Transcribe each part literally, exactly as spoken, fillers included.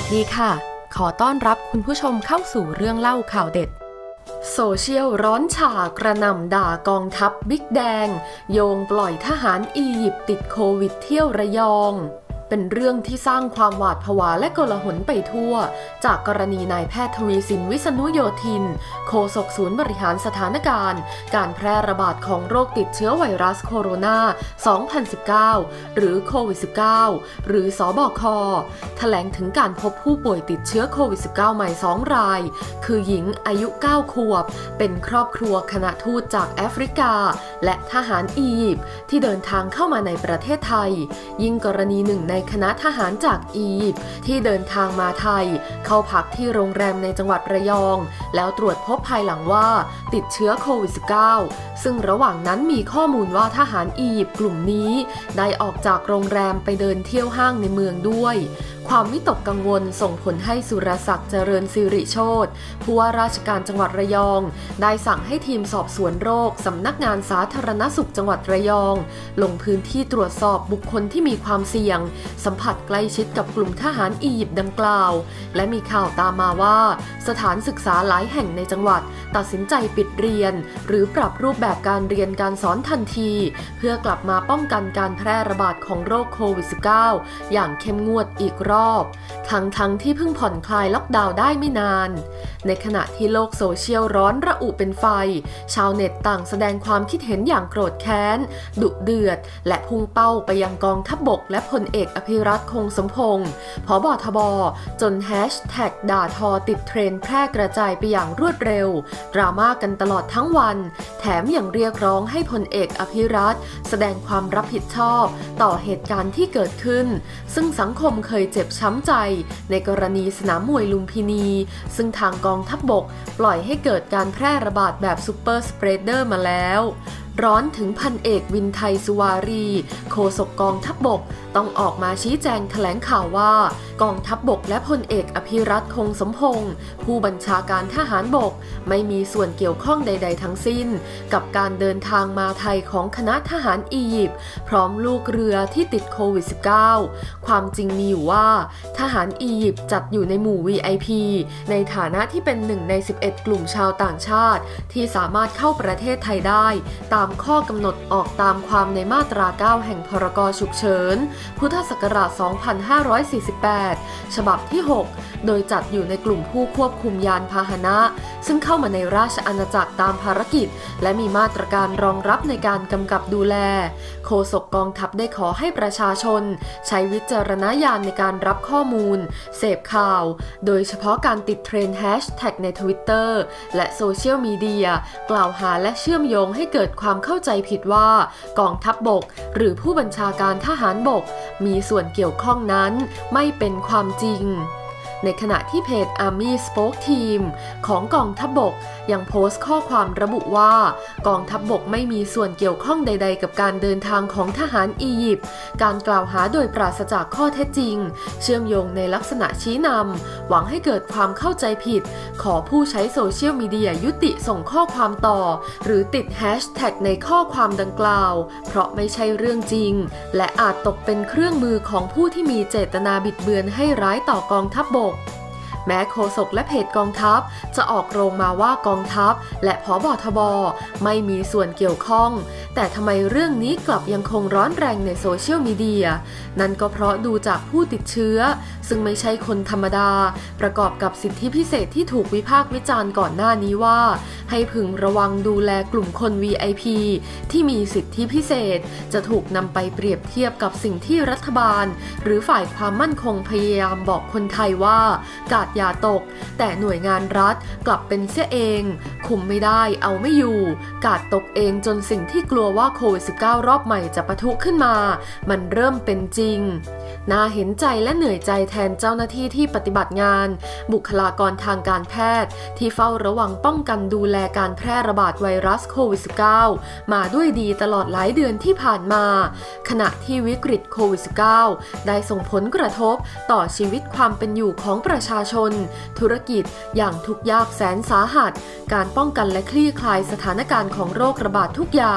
สดีค่ะขอต้อนรับคุณผู้ชมเข้าสู่เรื่องเล่าข่าวเด็ดโซเชียลร้อนฉากระหน่ำด่ากองทัพบิ๊กแดงโยงปล่อยทหารอียิปต์ติดโควิดเที่ยวระยองเป็นเรื่องที่สร้างความหวาดผวาและโกลาหลไปทั่วจากกรณีนายแพทย์ทวีสินวิษณุโยธินโฆษกศูนย์บริหารสถานการณ์การแพร่ระบาดของโรคติดเชื้อไวรัสโคโรนา สองพันสิบเก้า หรือโควิด สิบเก้า หรือสบคแถลงถึงการพบผู้ป่วยติดเชื้อโควิด สิบเก้า ใหม่สองรายคือหญิงอายุเก้าขวบเป็นครอบครัวคณะทูตจากแอฟริกาและทหารอียิปต์ที่เดินทางเข้ามาในประเทศไทยยิ่งกรณีหนึ่งในคณะทหารจากอียิปต์ที่เดินทางมาไทยเข้าพักที่โรงแรมในจังหวัดระยองแล้วตรวจพบภายหลังว่าติดเชื้อโควิด สิบเก้า ซึ่งระหว่างนั้นมีข้อมูลว่าทหารอียิปต์กลุ่มนี้ได้ออกจากโรงแรมไปเดินเที่ยวห้างในเมืองด้วยความวิตกกังวลส่งผลให้สุรศักดิ์เจริญสิริโชติผู้ว่าราชการจังหวัดระยองได้สั่งให้ทีมสอบสวนโรคสำนักงานสาธารณสุขจังหวัดระยองลงพื้นที่ตรวจสอบบุคคลที่มีความเสี่ยงสัมผัสใกล้ชิดกับกลุ่มทหารอียิปต์ดังกล่าวและมีข่าวตามมาว่าสถานศึกษาหลายแห่งในจังหวัดตัดสินใจปิดเรียนหรือปรับรูปแบบการเรียนการสอนทันทีเพื่อกลับมาป้องกันการแพร่ระบาดของโรคโควิด สิบเก้า อย่างเข้มงวดอีกรอบทั้งทั้งที่เพิ่งผ่อนคลายล็อกดาวน์ได้ไม่นานในขณะที่โลกโซเชียลร้อนระอุเป็นไฟชาวเน็ตต่างแสดงความคิดเห็นอย่างโกรธแค้นดุเดือดและพุ่งเป้าไปยังกองทัพบกและพลเอกอภิรัตคงสมพงษ์ผบ.ทบ.จนแฮชแท็กด่าทอติดเทรนด์แพร่กระจายไปอย่างรวดเร็วดราม่ากันตลอดทั้งวันแถมยังเรียกร้องให้พลเอกอภิรัตแสดงความรับผิดชอบต่อเหตุการณ์ที่เกิดขึ้นซึ่งสังคมเคยเจ็บช้ำใจในกรณีสนามมวยลุมพินีซึ่งทางกองทัพบกปล่อยให้เกิดการแพร่ระบาดแบบซูเปอร์สเปรดเดอร์มาแล้วร้อนถึงพันเอกวินไทยสุวารีโฆษกกองทัพบกต้องออกมาชี้แจงแถลงข่าวว่ากองทัพบกและพลเอกอภิรัตคงสมพงษ์ผู้บัญชาการทหารบกไม่มีส่วนเกี่ยวข้องใดๆทั้งสิ้นกับการเดินทางมาไทยของคณะทหารอียิปต์พร้อมลูกเรือที่ติดโควิด สิบเก้า ความจริงมีอยู่ว่าทหารอียิปต์จัดอยู่ในหมู่ วี ไอ พี ในฐานะที่เป็นหนึ่งในสิบเอ็ดกลุ่มชาวต่างชาติที่สามารถเข้าประเทศไทยได้ตามข้อกำหนดออกตามความในมาตรา เก้า แห่งพรกฉุกเฉินพุทธศักราช สองพันห้าร้อยสี่สิบแปด ฉบับที่ หก โดยจัดอยู่ในกลุ่มผู้ควบคุมยานพาหนะซึ่งเข้ามาในราชอาณาจักรตามภารกิจและมีมาตรการรองรับในการกำกับดูแลโฆษกกองทัพได้ขอให้ประชาชนใช้วิจารณญาณในการรับข้อมูลเสพข่าวโดยเฉพาะการติดเทรนด์แฮชแท็กใน ทวิตเตอร์ และโซเชียลมีเดียกล่าวหาและเชื่อมโยงให้เกิดความเข้าใจผิดว่ากองทัพบกหรือผู้บัญชาการทหารบกมีส่วนเกี่ยวข้องนั้นไม่เป็นความจริงในขณะที่เพจ Army Spoke Team ของกองทัพบกยังโพสต์ข้อความระบุว่ากองทัพบกไม่มีส่วนเกี่ยวข้องใดๆกับการเดินทางของทหารอียิปต์การกล่าวหาโดยปราศจากข้อเท็จจริงเชื่อมโยงในลักษณะชี้นำหวังให้เกิดความเข้าใจผิดขอผู้ใช้โซเชียลมีเดียยุติส่งข้อความต่อหรือติดแฮชแท็กในข้อความดังกล่าวเพราะไม่ใช่เรื่องจริงและอาจตกเป็นเครื่องมือของผู้ที่มีเจตนาบิดเบือนให้ร้ายต่อกองทัพบกแม้โฆษกและเพจกองทัพจะออกโรงมาว่ากองทัพและผบ.ทบ.ไม่มีส่วนเกี่ยวข้องแต่ทำไมเรื่องนี้กลับยังคงร้อนแรงในโซเชียลมีเดียนั่นก็เพราะดูจากผู้ติดเชื้อซึ่งไม่ใช่คนธรรมดาประกอบกับสิทธิพิเศษที่ถูกวิพากษ์วิจารณ์ก่อนหน้านี้ว่าให้พึงระวังดูแลกลุ่มคน วี ไอ พี ที่มีสิทธิพิเศษจะถูกนำไปเปรียบเทียบกับสิ่งที่รัฐบาลหรือฝ่ายความมั่นคงพยายามบอกคนไทยว่ากาดอย่าตกแต่หน่วยงานรัฐกลับเป็นเสียเองคุมไม่ได้เอาไม่อยู่กาดตกเองจนสิ่งที่กลัวว่าโควิด สิบเก้า รอบใหม่จะปะทุขึ้นมามันเริ่มเป็นจริงน่าเห็นใจและเหนื่อยใจแทนเจ้าหน้าที่ที่ปฏิบัติงานบุคลากรทางการแพทย์ที่เฝ้าระวังป้องกันดูแลการแพร่ระบาดไวรัสโควิด สิบเก้า มาด้วยดีตลอดหลายเดือนที่ผ่านมาขณะที่วิกฤตโควิด สิบเก้า ได้ส่งผลกระทบต่อชีวิตความเป็นอยู่ของประชาชนธุรกิจอย่างทุกข์ยากแสนสาหัสการป้องกันและคลี่คลายสถานการณ์ของโรคระบาดทุกอย่าง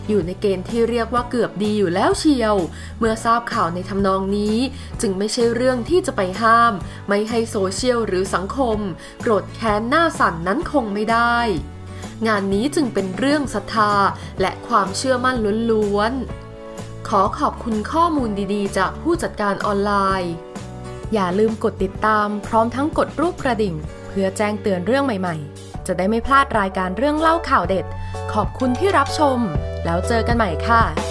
อยู่ในเกณฑ์ที่เรียกว่าเกือบดีอยู่แล้วเชียวเมื่อทราบข่าวในทำนองนี้จึงไม่ใช่เรื่องที่จะไปห้ามไม่ให้โซเชียลหรือสังคมโกรธแค้นหน้าสั่นนั้นคงไม่ได้งานนี้จึงเป็นเรื่องศรัทธาและความเชื่อมั่นล้วนๆขอขอบคุณข้อมูลดีๆจากผู้จัดการออนไลน์อย่าลืมกดติดตามพร้อมทั้งกดรูปกระดิ่งเพื่อแจ้งเตือนเรื่องใหม่ๆจะได้ไม่พลาดรายการเรื่องเล่าข่าวเด็ดขอบคุณที่รับชมแล้วเจอกันใหม่ค่ะ